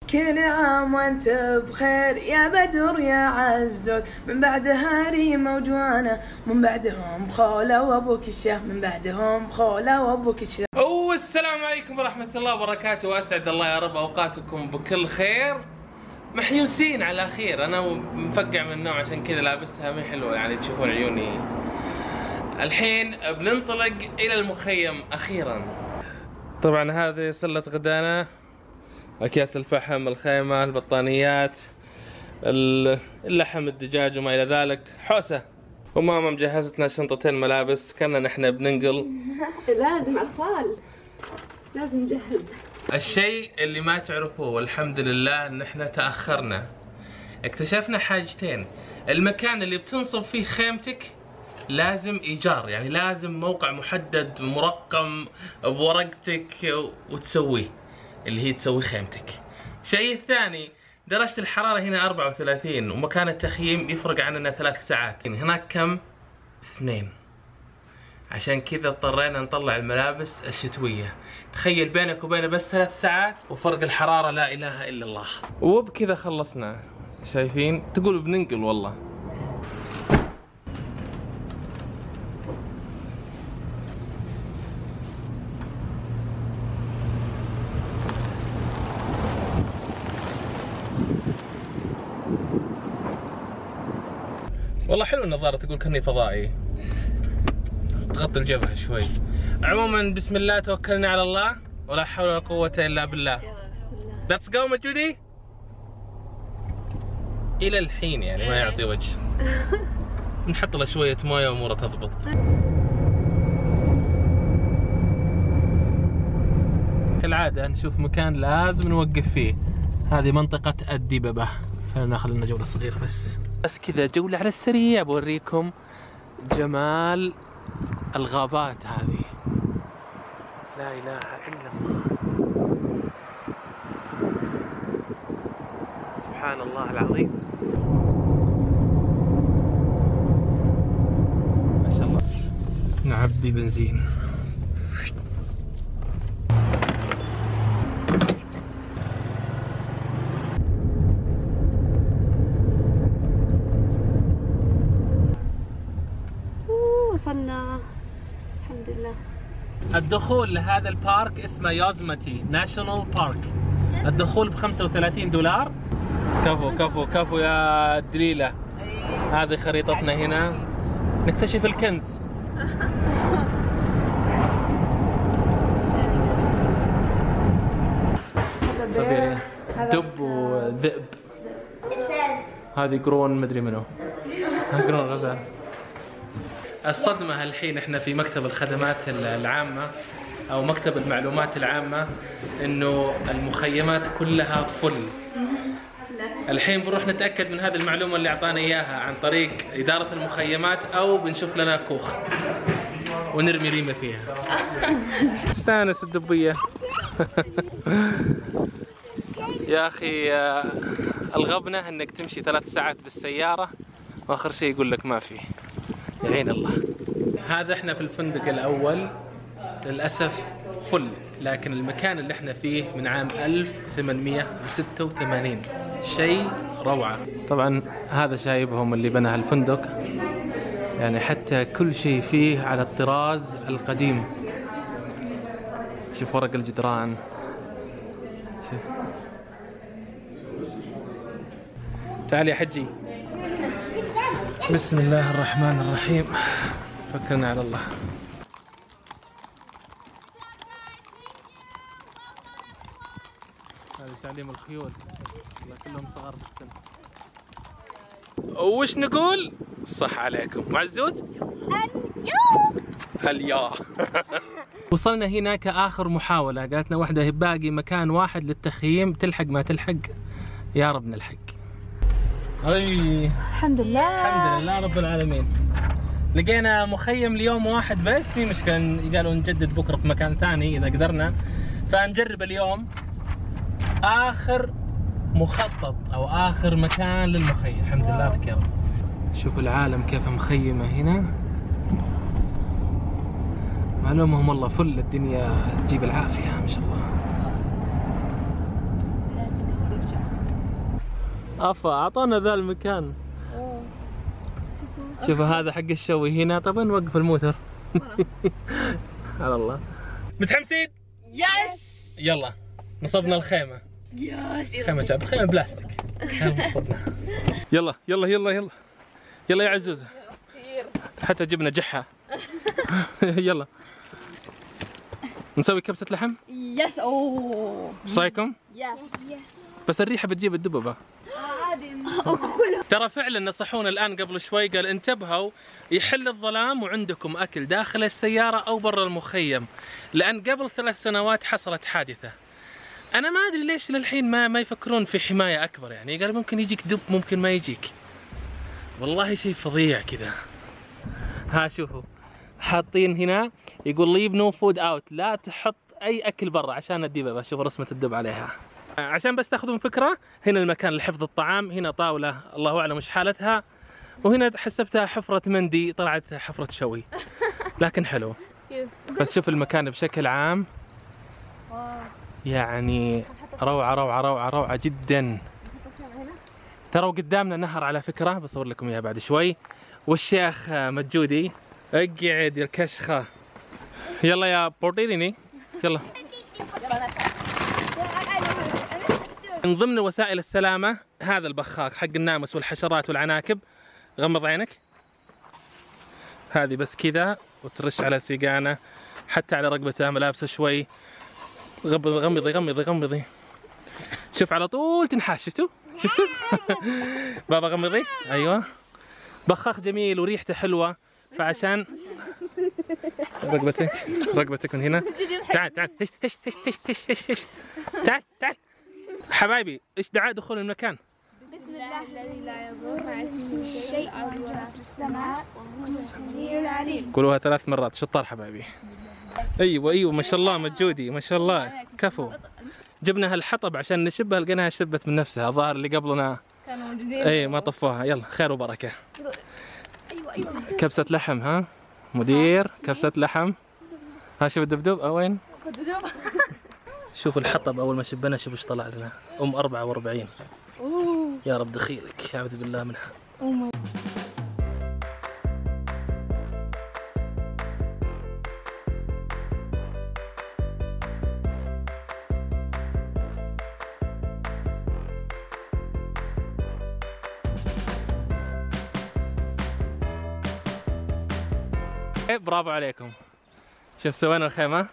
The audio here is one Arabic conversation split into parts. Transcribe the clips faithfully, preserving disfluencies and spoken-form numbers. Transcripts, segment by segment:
كل عام وانت بخير يا بدر يا عزوز، من بعدها ريمة وجوانا، من بعدهم خولة وابوك الشه، من بعدهم خولة وابوك الشه. والسلام عليكم ورحمة الله وبركاته، واسعد الله يا رب اوقاتكم بكل خير. محيوسين على الاخير، انا مفقع من النوم عشان كذا لابسها مي حلوة، يعني تشوفون عيوني. الحين بننطلق الى المخيم اخيرا. طبعا هذه سلة غدانا، اكياس الفحم، الخيمة، البطانيات، اللحم، الدجاج وما الى ذلك، حوسة. وماما مجهزت لنا شنطتين ملابس، كنا نحن بننقل. لازم اطفال، لازم نجهز. الشيء اللي ما تعرفوه والحمد لله ان احنا تاخرنا، اكتشفنا حاجتين. المكان اللي بتنصب فيه خيمتك لازم ايجار، يعني لازم موقع محدد مرقم بورقتك وتسويه، اللي هي تسوي خيمتك. الشيء الثاني، درجة الحرارة هنا أربعة وثلاثين ومكان التخييم يفرق عننا ثلاث ساعات، هناك كم؟ اثنين. عشان كذا اضطرينا نطلع الملابس الشتوية. تخيل بينك وبينه بس ثلاث ساعات وفرق الحرارة لا إله إلا الله. وبكذا خلصنا. شايفين؟ تقول بننقل والله. والله حلو النظارة، تقول كأني فضائي، تغطي الجبهة شوي. عموما بسم الله توكلنا على الله ولا حول ولا قوة إلا بالله. ليتس جو مجودي. إلى الحين يعني ما يعطي وجه. نحط له شوية موية وأموره تضبط. كالعادة نشوف مكان لازم نوقف فيه. هذه منطقة الدببة. خلينا ناخذ لنا جولة صغيرة بس. بس كذا جولة على السريع بوريكم جمال الغابات هذه. لا إله إلا الله، سبحان الله العظيم، ما شاء الله. نعبي بنزين. وصلنا الحمد لله. الدخول لهذا البارك اسمه يوزمتي ناشونال بارك. الدخول ب خمسة وثلاثين دولار. كفو كفو كفو يا دليلة. هذه خريطتنا هنا، نكتشف الكنز. طبيعي، دب وذئب. هذه قرون مدري منو، قرون غزال. الصدمة الحين احنا في مكتب الخدمات العامة او مكتب المعلومات العامة، انه المخيمات كلها فل. الحين بنروح نتأكد من هذه المعلومة اللي اعطانا اياها عن طريق إدارة المخيمات، او بنشوف لنا كوخ ونرمي ريمة فيها. استانس الدبية. يا اخي الغبنة انك تمشي ثلاث ساعات بالسيارة واخر شيء يقول لك ما فيه. يعين الله. هذا احنا في الفندق الاول، للاسف فل، لكن المكان اللي احنا فيه من عام ألف وثمانمئة وستة وثمانين، شيء روعة. طبعا هذا شايبهم اللي بنى الفندق، يعني حتى كل شيء فيه على الطراز القديم. شوف ورق الجدران، شوف. تعال يا حجي. بسم الله الرحمن الرحيم، توكلنا على الله. هذا تعليم الخيول، والله كلهم صغار في السن. وش نقول؟ صح عليكم معزوز؟ اليوم اليا. وصلنا هنا كآخر محاولة، قالت لنا واحدة باقي مكان واحد للتخييم، تلحق ما تلحق يا رب نلحق. اي الحمد لله الحمد لله رب العالمين. لقينا مخيم ليوم واحد بس، في مشكلة قالوا نجدد بكره في مكان ثاني اذا قدرنا، فنجرب اليوم اخر مخطط او اخر مكان للمخيم. الحمد لله لك يا رب. شوفوا العالم كيف مخيمه هنا، معلومهم والله فل، الدنيا تجيب العافيه ما شاء الله. افا اعطانا ذا المكان. شوفوا هذا حق الشوي هنا. طبعا نوقف الموتر. على الله. متحمسين؟ يس. يلا نصبنا الخيمة. يس. خيمة شعب، خيمة بلاستيك. يلا نصبناها. يلا يلا يلا يلا يلا يا عزوزة. حتى جبنا جحة. يلا نسوي كبسة لحم؟ يس. اوه ايش رايكم؟ يس. بس الريحة بتجيب الدببة. ترى فعلا نصحونا الآن قبل شوي، قال انتبهوا يحل الظلام وعندكم أكل داخل السيارة أو برا المخيم، لأن قبل ثلاث سنوات حصلت حادثة. أنا ما أدري ليش للحين ما ما يفكرون في حماية أكبر، يعني قال ممكن يجيك دب ممكن ما يجيك. والله شيء فظيع كذا. ها شوفوا حاطين هنا يقول leave no food out، لا تحط أي أكل برا عشان الدببة. شوفوا رسمة الدب عليها. عشان بس تاخذون فكرة، هنا المكان لحفظ الطعام، هنا طاولة الله أعلم وش حالتها، وهنا حسبتها حفرة مندي طلعت حفرة شوي، لكن حلو. بس شوف المكان بشكل عام يعني روعة روعة روعة روعة جدا. ترى قدامنا نهر على فكرة، بصور لكم إياه بعد شوي، والشيخ مجودي اقعد الكشخة. يلا يا بورديريني يلا. من ضمن وسائل السلامة هذا البخاخ حق الناموس والحشرات والعناكب. غمض عينك. هذه بس كذا وترش على سيقانة، حتى على رقبته ملابسه شوي. غمضي غمضي غمضي غمضي. شوف على طول تنحاش. شفتوا؟ شفتوا؟ بابا غمضي. ايوه بخاخ جميل وريحته حلوة، فعشان رقبتك رقبتك من هنا. تعال تعال هش هش هش هش هش هش. تعال تعال حبايبي. ايش دعاء دخول المكان؟ بسم الله الذي لا يضر مع اسمه شيء في السماء وهو السميع العليم. قولوها ثلاث مرات. شطار حبايبي. ايوه ايوه ما شاء الله مجودي ما شاء الله كفو. جبنا هالحطب عشان نشبها، لقيناها شبت من نفسها. الظاهر اللي قبلنا كانوا موجودين. اي ما طفوها. يلا خير وبركة. ايوه ايوه كبسة لحم. ها مدير كبسة لحم. ها شوف الدبدوب. وين؟ شوف الحطب اول ما شبنا شوف ايش طلع لنا. ام أربعة وأربعين. يا رب دخيلك اعوذ بالله منها. برافو عليكم. شوف سوينا الخيمة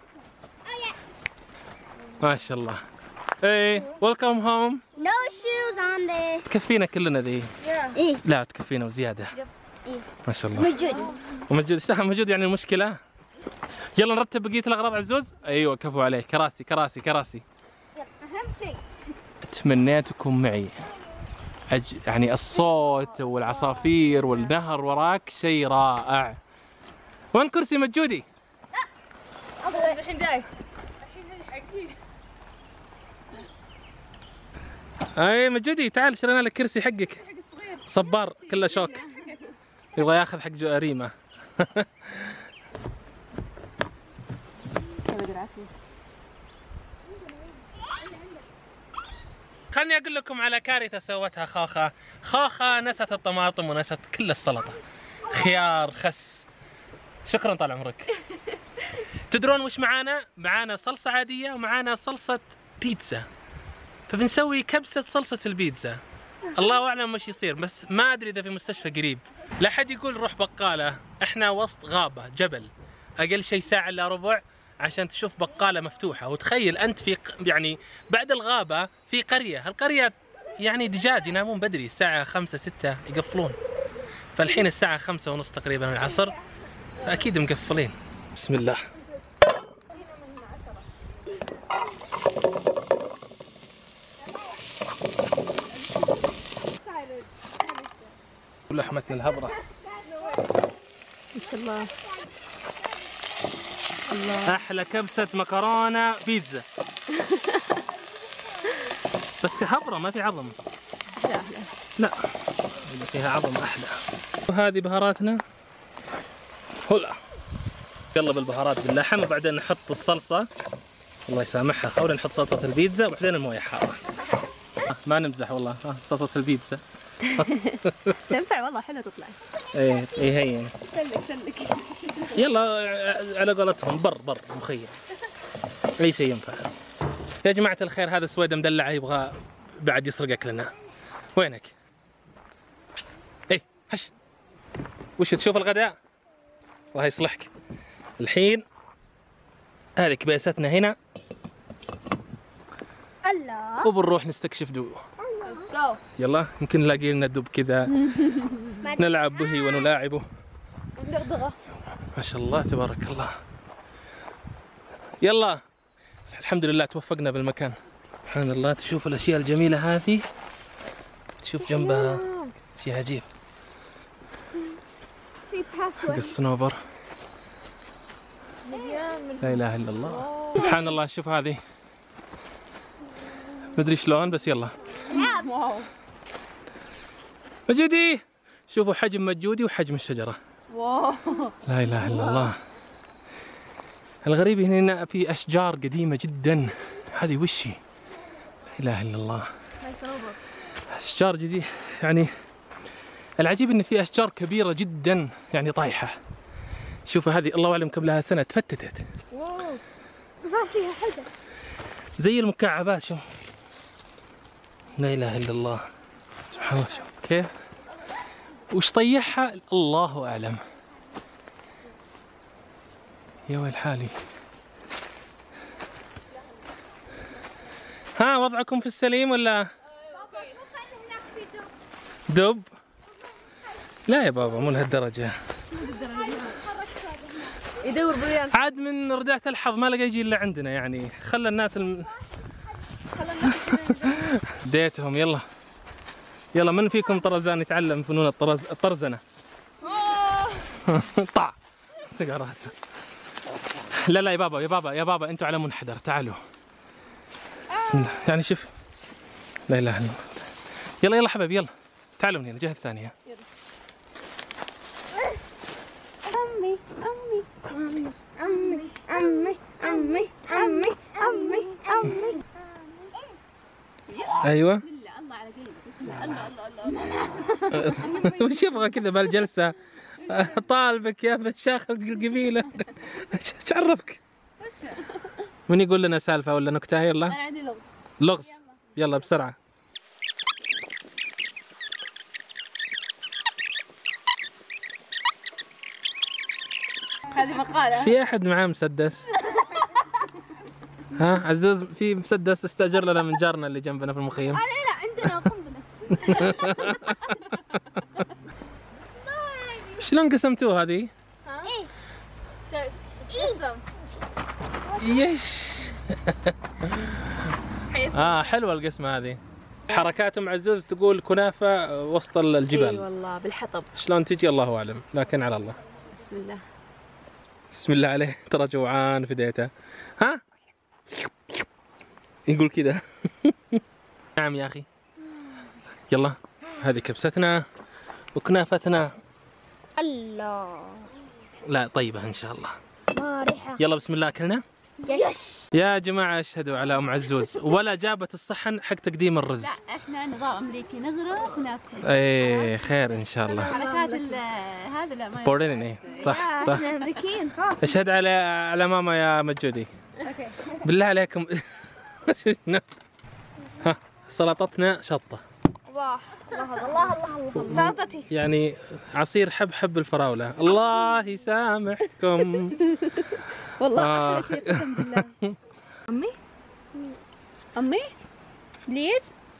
ما شاء الله. ايه ويلكم هوم. No shoes on there. تكفينا كلنا ذي. ايه لا تكفينا وزيادة. ايه ما شاء الله. موجود. وموجود. ايش موجود يعني المشكلة؟ يلا نرتب بقية الأغراض عزوز. ايوه كفو عليك. كراسي كراسي كراسي. يلا أهم شيء تمنيتكم معي. أج... يعني الصوت والعصافير والنهر وراك شيء رائع. وين كرسي مجودي؟ الحين جاي. اي مجودي تعال شرينا لك كرسي حقك. صبار كله شوك. يبغى ياخذ حق ريمة. خلني اقول لكم على كارثة سوتها خوخة. خوخة نست الطماطم ونست كل السلطة. خيار خس. شكرا طال عمرك. تدرون وش معانا؟ معانا صلصة عادية ومعانا صلصة بيتزا. فبنسوي كبسة بصلصة البيتزا. الله أعلم وش يصير، بس ما أدري إذا في مستشفى قريب. لا حد يقول روح بقالة، إحنا وسط غابة جبل. أقل شيء ساعة إلا ربع عشان تشوف بقالة مفتوحة. وتخيل أنت في يعني بعد الغابة في قرية، هالقرية يعني دجاج ينامون بدري الساعة خمسة ستة يقفلون. فالحين الساعة خمسة ونص تقريبا العصر، فأكيد مقفلين. بسم الله. لحمة الهبرة ما شاء الله. الله. أحلى كبسة مكرونة بيتزا. بس هبرة ما في عظم. لا إذا فيها عظم أحلى. وهذه بهاراتنا. هلا قلب البهارات باللحم وبعدين نحط الصلصة. الله يسامحها خولي نحط صلصة البيتزا وبعدين الموية حارة. ما نمزح والله. ها صلصة البيتزا. تنفع والله، حلوة تطلع. ايه ايه هي. سلك سلك. يلا على قولتهم بر بر مخيم. اي شيء ينفع. يا جماعة الخير، هذا السويد مدلع يبغى بعد يسرقك لنا. وينك؟ ايه هش. وش تشوف الغداء؟ الله يصلحك. الحين هذه كبيستنا هنا. الله. وبنروح نستكشف دو. يلا يمكن نلاقي لنا دب كذا نلعب به ونلاعبه. دغدغة. ما شاء الله تبارك الله. يلا الحمد لله توفقنا بالمكان. سبحان الله، تشوف الاشياء الجميله هذه، تشوف جنبها شيء عجيب. حق الصنوبر. لا اله الا الله. سبحان الله. شوف هذه مدري شلون بس يلا. واو. مجودي شوفوا حجم مجودي وحجم الشجره. واو. لا اله الا الله. الغريب هنا في اشجار قديمه جدا. هذه وش هي؟ لا اله الا الله. اشجار جديده يعني. العجيب ان في اشجار كبيره جدا يعني طايحه. شوفوا هذه الله اعلم كم لها سنه تفتتت. واو. صار فيها حدا. زي المكعبات. شوف. لا اله الا الله. سبحان الله. شوف كيف. وش طيحها الله اعلم. يا ويل حالي. ها وضعكم في السليم ولا؟ دب؟ لا يا بابا مو لهالدرجة. يدور بريان. عاد من رداءة الحظ ما لقى يجي الا عندنا يعني. خلى الناس الم... ديتهم. يلا يلا من فيكم طرزان يتعلم فنون الطرز الطرزنة؟ طع سقع راسه. لا لا يا بابا يا بابا يا بابا انتوا على منحدر. تعالوا. بسم الله. يعني شوف. لا اله الا الله. يلا يلا حبايبي يلا تعالوا من هنا الجهة الثانية. أمي أمي أمي أمي أمي أمي أمي أمي أمي. ايوه. الله على قلبك. بسم الله. الله الله الله. وش يبغى كذا بهالجلسة؟ طالبك يا مشايخ القبيلة. ايش عرفك؟ من يقول لنا سالفة ولا نكتة؟ يلا. أنا عندي لغز. لغز. يلا بسرعة. هذه مقالة. في أحد معاه مسدس؟ ها عزوز في مسدس استأجر لنا من جارنا اللي جنبنا في المخيم. لا لا عندنا قنبلة. شلون قسمتوه هذه؟ ها؟ ايه. قسم. يش. اه حلوة القسمة هذه. حركات ام عزوز تقول كنافة وسط الجبال. اي والله بالحطب. شلون تجي الله اعلم لكن على الله. بسم الله. بسم الله عليه. ترى جوعان فديته. ها؟ يقول كذا. نعم يا اخي. يلا هذه كبستنا وكنافتنا. الله. لا طيبة ان شاء الله. ما ريحة. يلا بسم الله اكلنا. يس. يا جماعة اشهدوا على ام عزوز ولا جابت الصحن حق تقديم الرز. لا احنا نظام امريكي نغرف وناكل. ايه خير ان شاء الله. حركات هذا لا ما بورين ايه صح صح. احنا امريكيين. اشهد على على ماما يا مجودي. اوكي. بالله عليكم. ها سلطتنا شطة. الله الله الله الله. سلطتي. يعني عصير حب حب الفراولة. الله يسامحكم. والله احلى شيء قسم بالله. امي امي بليز.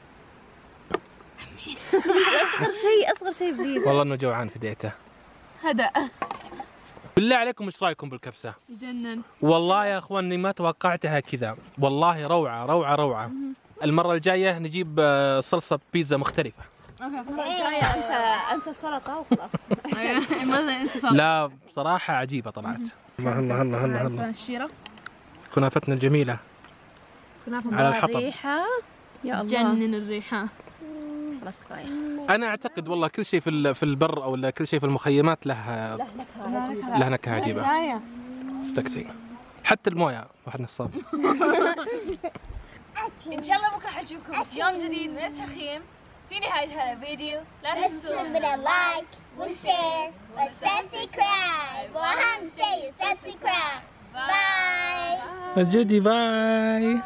اصغر شيء اصغر شيء بليز. والله انه جوعان في ديته. هدأ. بالله عليكم ايش رايكم بالكبسة؟ يجنن. والله يا اخواني ما توقعتها كذا. والله روعة روعة روعة. المرة الجاية نجيب صلصة بيتزا مختلفة. الجاية انت انسى السلطة وخلاص. مرة انسى السلطة. لا بصراحة عجيبة طلعت. الله الله الله الله الله. الشيرة. كنافتنا الجميلة. على الحطب. الريحة يا الله. جنن الريحة. خلاص كفاية. أنا أعتقد والله كل شيء في في البر أو كل شيء في المخيمات له له نكهة عجيبة. له نكهة عجيبة. استكتي. حتى الموية واحد نصاب. إن شاء الله بكرة حنشوفكم في يوم جديد من التخييم. في نهاية هذا الفيديو لا تنسوا من اللايك والشير والسبسكرايب، وأهم شيء السبسكرايب. باي. جودي باي.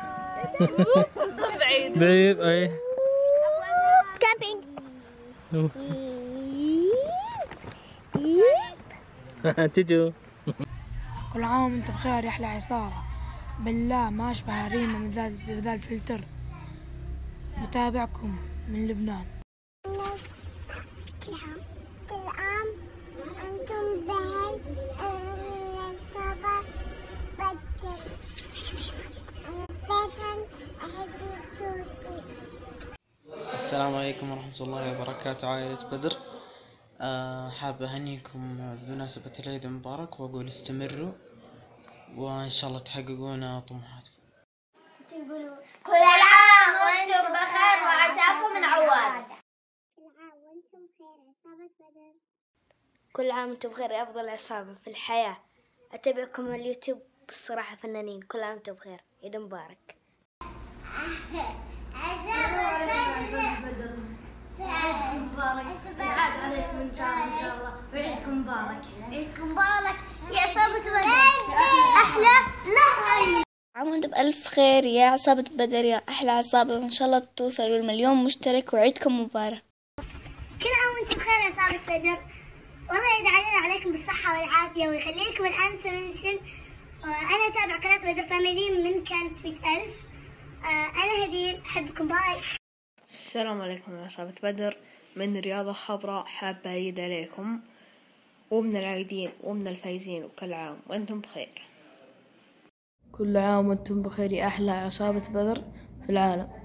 بعيد بعيد اي. كامبينج. تجو. كل عام وانت بخير يا احلى عصابة. بالله ما اشبه ريمة من ذا ذا الفلتر. متابعكم من لبنان. كل عام كل عام وأنتم بخير. من العصابة بدر. أنا فيصل أحب صوتي. السلام عليكم ورحمة الله وبركاته عائلة بدر. أه حاب أهنيكم بمناسبة العيد المبارك وأقول استمروا وإن شاء الله تحققون طموحاتكم. كل عام وأنتم بخير وعساكم من عواد. كل عام وأنتم بخير عصابة بدر. كل عام وأنتم بخير يا أفضل عصابة في الحياة. أتابعكم على اليوتيوب بالصراحة فنانين. كل عام وأنتم بخير، عيد مبارك. عصابة بدر. عيد مبارك. عاد عليكم إن شاء الله إن شاء الله وعيدكم مبارك. عيدكم مبارك يا عصابة بدر. أحلى لهي. عام وانتم بألف خير يا عصابة بدر، يا أحلى عصابة، وإن شاء الله توصلوا المليون مشترك وعيدكم مبارك. كل عام وانتم بخير يا عصابة بدر. والله يعيد علينا وعليكم بالصحة والعافية ويخلي لكم الآن سمنشن. أنا أتابع قناة بدر فاميلي من كانت مئة ألف. أنا هدير، أحبكم. باي. السلام عليكم يا عصابة بدر من رياضة خضراء. حابة أعيد عليكم ومن العايدين ومن الفايزين، وكل عام وأنتم بخير. كل عام وانتم بخير يا احلى عصابة بدر في العالم.